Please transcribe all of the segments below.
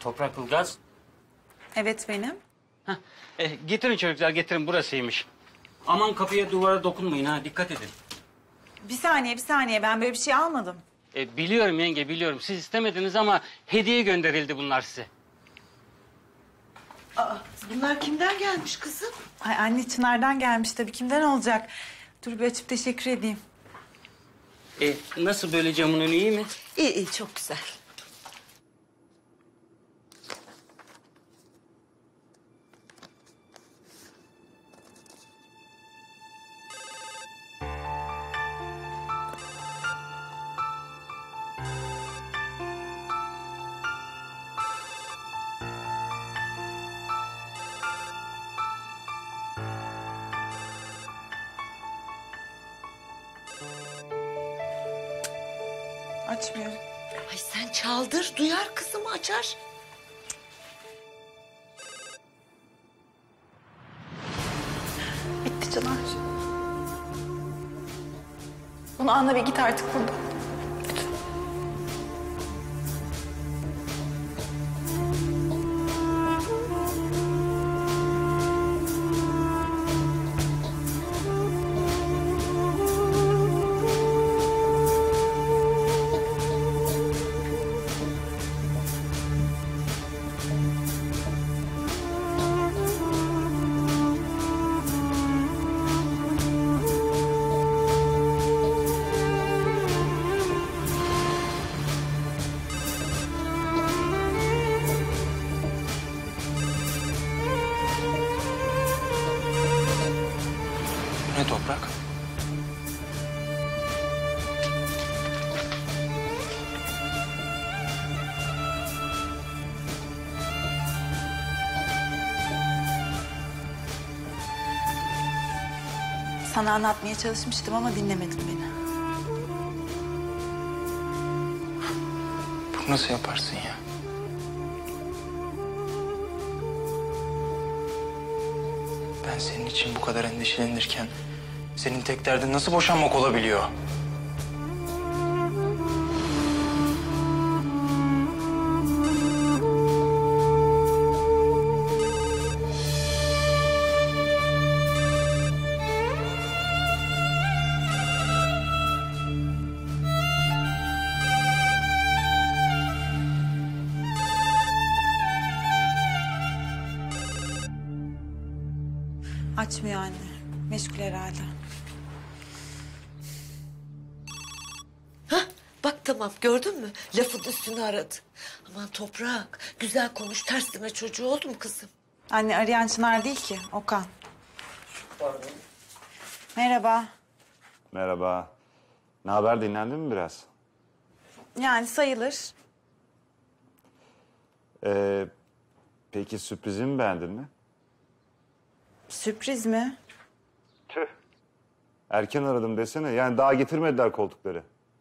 Toprak Ilgaz. Evet benim. Getirin çocuklar, getirin. Burasıymış. Aman kapıya, duvara dokunmayın ha. Dikkat edin. Bir saniye. Ben böyle bir şey almadım. Biliyorum yenge, biliyorum. Siz istemediniz ama hediye gönderildi bunlar size. Bunlar kimden gelmiş kızım? Ay anne Çınar'dan gelmiş tabii. Kimden olacak? Dur bir açıp teşekkür edeyim. Nasıl böyle, camın önü iyi mi? İyi, çok güzel. Açmıyor. Ay sen çaldır, duyar kızım, açar. Bitti Çınar. Bunu anla ve git artık buradan. Ne Toprak? Sana anlatmaya çalışmıştım ama dinlemedin beni. Bunu nasıl yaparsın ya? Ben senin için bu kadar endişelenirken senin tek derdin nasıl boşanmak olabiliyor? Açmıyor anne. Meşgul herhalde. Hah, bak tamam, gördün mü? Lafın üstüne aradı. Aman Toprak, güzel konuş, ters deme çocuğu oldu mu kızım? Anne arayan Çınar değil ki. Okan. Merhaba. Merhaba. Ne haber, dinlendin mi biraz? Yani sayılır. Peki sürprizimi beğendin mi? Sürpriz mi? Tüh. Erken aradım desene. Yani daha getirmediler koltukları.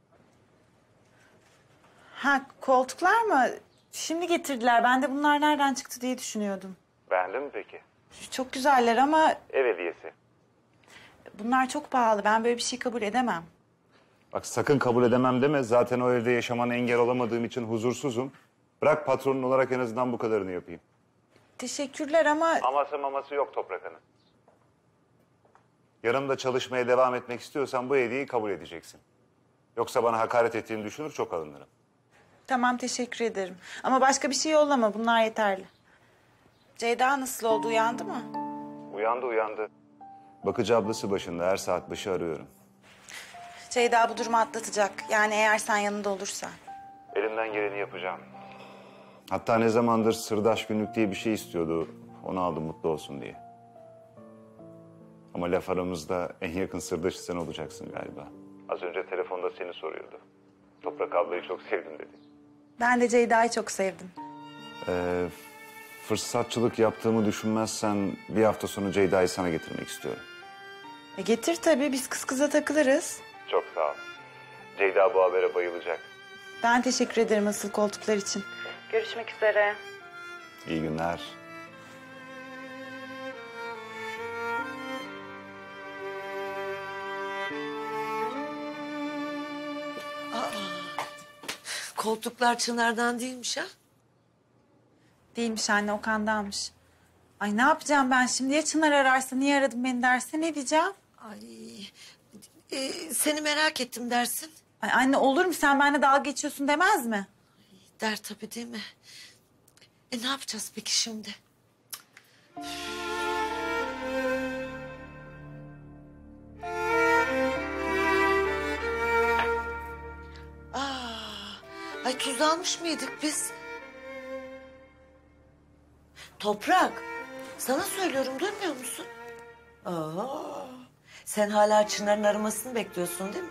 Ha koltuklar mı? Şimdi getirdiler. Ben de bunlar nereden çıktı diye düşünüyordum. Beğendin mi peki? Çok güzeller ama Ev hediyesi. bunlar çok pahalı. Ben böyle bir şey kabul edemem. Bak sakın kabul edemem deme. Zaten o evde yaşamana engel olamadığım için huzursuzum. Bırak patronun olarak en azından bu kadarını yapayım. Teşekkürler ama... Aması maması yok Toprak Hanım. Yanımda çalışmaya devam etmek istiyorsan bu hediyeyi kabul edeceksin. Yoksa bana hakaret ettiğini düşünür, çok alınırım. Tamam teşekkür ederim. Ama başka bir şey yollama. Bunlar yeterli. Ceyda nasıl oldu? Uyandı mı? Uyandı. Bakıcı ablası başında, her saat başı arıyorum. Ceyda bu durumu atlatacak. Yani eğer sen yanında olursan. Elimden geleni yapacağım. Hatta ne zamandır sırdaş günlük diye bir şey istiyordu. Onu aldım mutlu olsun diye. Ama laf aramızda en yakın sırdaşı sen olacaksın galiba. Az önce telefonda seni soruyordu. Toprak ablayı çok sevdim dedi. Ben de Ceyda'yı çok sevdim. Fırsatçılık yaptığımı düşünmezsen bir hafta sonra Ceyda'yı sana getirmek istiyorum. Getir tabii. Biz kız kıza takılırız. Çok sağ ol. Ceyda bu habere bayılacak. Ben teşekkür ederim asıl koltuklar için. Görüşmek üzere. İyi günler. Koltuklar Çınar'dan değilmiş ha? Değilmiş anne, Okan'danmış. Ay ne yapacağım ben şimdi? Ya Çınar ararsa niye aradın beni derse ne diyeceğim? Ay, seni merak ettim dersin. Ay anne olur mu, sen benimle dalga geçiyorsun demez mi? Der tabii değil mi? Ne yapacağız peki şimdi? Ay tuz almış mıydık biz? Toprak, sana söylüyorum duymuyor musun? Sen hala Çınar'ın aramasını bekliyorsun değil mi?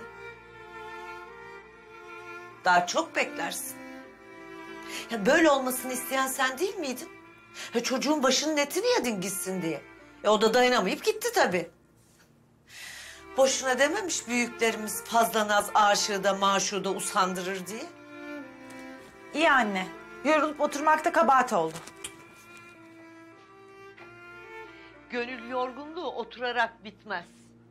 Daha çok beklersin. Ya böyle olmasını isteyen sen değil miydin? Ya çocuğun başının etini yedin gitsin diye. O da dayanamayıp gitti tabii. Boşuna dememiş büyüklerimiz fazla naz aşığı da maşuğu da usandırır diye. İyi anne. Yorulup oturmakta kabahat oldu. Gönül yorgunluğu oturarak bitmez.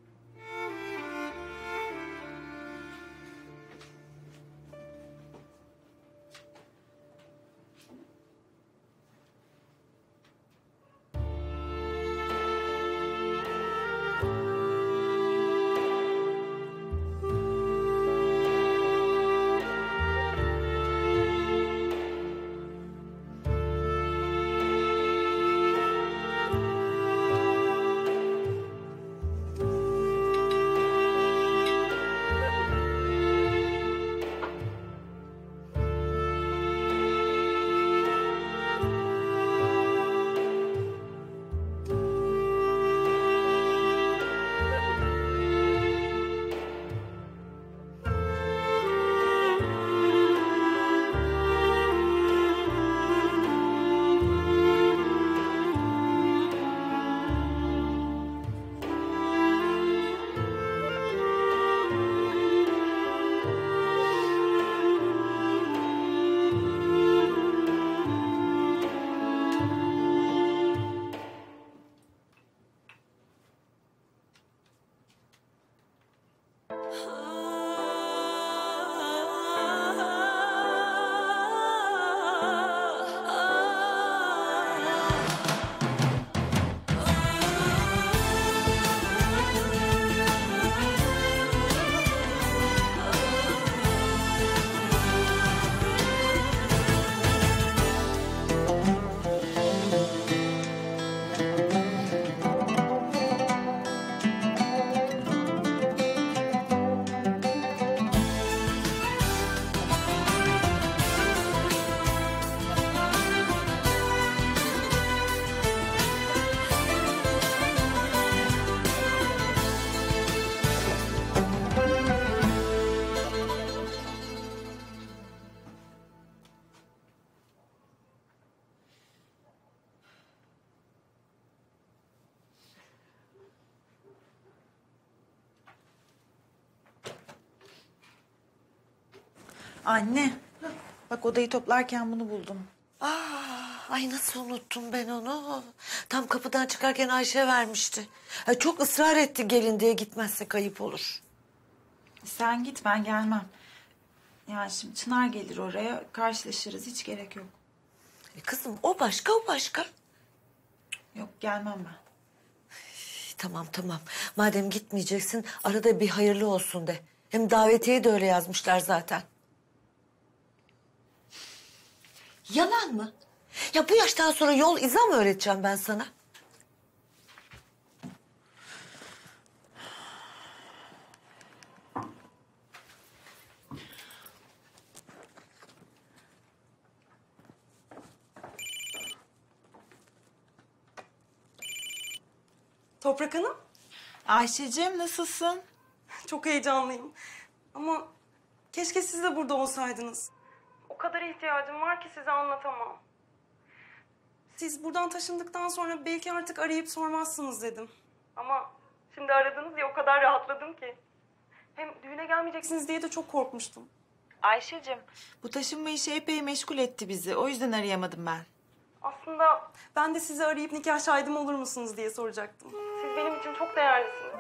Anne. Bak odayı toplarken bunu buldum. Ay nasıl unuttum ben onu. Tam kapıdan çıkarken Ayşe vermişti. Ay çok ısrar etti gelin diye, gitmezse kayıp olur. Sen git, ben gelmem. Ya şimdi Çınar gelir oraya, karşılaşırız, hiç gerek yok. Kızım o başka o başka. Yok, gelmem ben. Tamam tamam. Madem gitmeyeceksin arada bir hayırlı olsun de. Hem davetiye de öyle yazmışlar zaten. Yalan mı? Ya bu yaştan sonra yol izah mı öğreteceğim ben sana? Toprak Hanım, Ayşe'cim nasılsın? çok heyecanlıyım. Ama keşke siz de burada olsaydınız. O kadar ihtiyacım var ki size anlatamam. Siz buradan taşındıktan sonra belki artık arayıp sormazsınız dedim. Ama şimdi aradınız ya, o kadar rahatladım ki. Hem düğüne gelmeyeceksiniz diye de çok korkmuştum. Ayşe'cim. Bu taşınma işi epey meşgul etti bizi. O yüzden arayamadım ben. Aslında ben de sizi arayıp nikah şahidim olur musunuz diye soracaktım. Siz benim için çok değerlisiniz.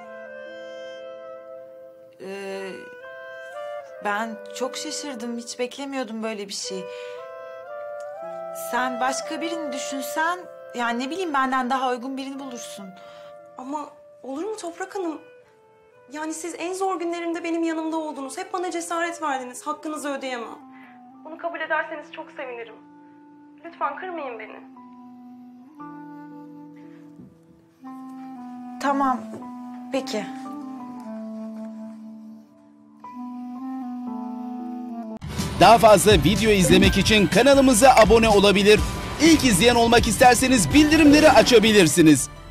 Ben çok şaşırdım. Hiç beklemiyordum böyle bir şey. Sen başka birini düşünsen, yani ne bileyim benden daha uygun birini bulursun. Ama olur mu Toprak Hanım? Yani siz en zor günlerimde benim yanımda oldunuz. Hep bana cesaret verdiniz. Hakkınızı ödeyemem. Bunu kabul ederseniz çok sevinirim. Lütfen kırmayın beni. Tamam, peki. Daha fazla video izlemek için kanalımıza abone olabilir. İlk izleyen olmak isterseniz bildirimleri açabilirsiniz.